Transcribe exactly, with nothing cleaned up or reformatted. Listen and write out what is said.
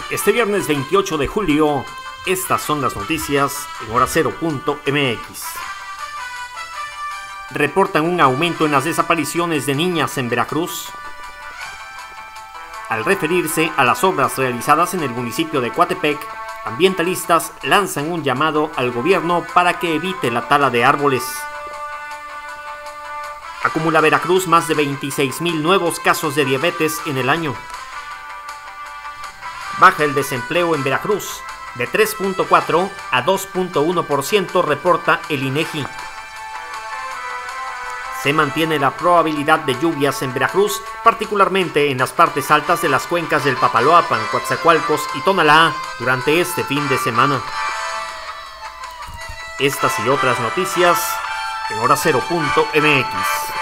Este viernes veintiocho de julio, estas son las noticias en hora cero punto m x. Reportan un aumento en las desapariciones de niñas en Veracruz. Al referirse a las obras realizadas en el municipio de Coatepec, ambientalistas lanzan un llamado al gobierno para que evite la tala de árboles. Acumula Veracruz más de veintiséis mil nuevos casos de diabetes en el año. Baja el desempleo en Veracruz de tres punto cuatro a dos punto uno por ciento, reporta el INEGI. Se mantiene la probabilidad de lluvias en Veracruz, particularmente en las partes altas de las cuencas del Papaloapan, Coatzacoalcos y Tonalá durante este fin de semana. Estas y otras noticias en hora cero punto m x.